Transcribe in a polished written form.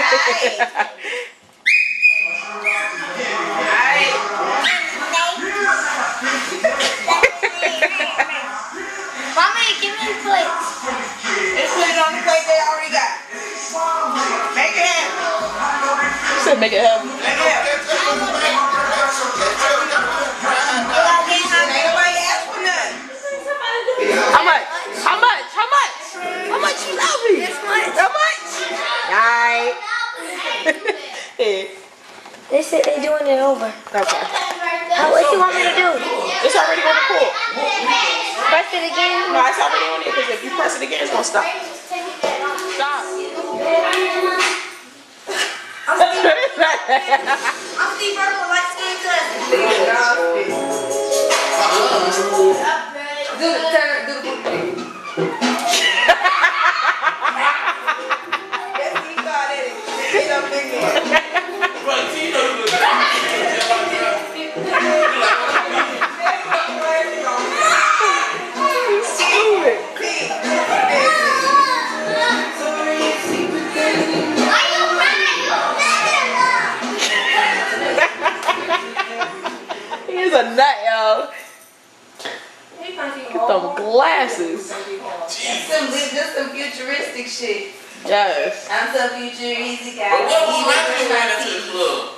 Mommy, give me the plate. Just put it on the plate they already got. Make it happen. You said make it happen. Make it happen. Ain't nobody asked for nothing. How much? How much? How much? How much you love me? This much. How much? Alright. They said they're doing it over. Okay. What you want me to do? It's already going to pull. Press it again? No, it's already on it because if you press it again, it's going to stop. Stop. I'm Steve Urkel, light skin cousin. Do the turn, do the booty. That's Steve got it. Get up in there. He's a nut, yo. Get them glasses. Just some futuristic shit. Yes. I'm so futuristic. What was my name to the club?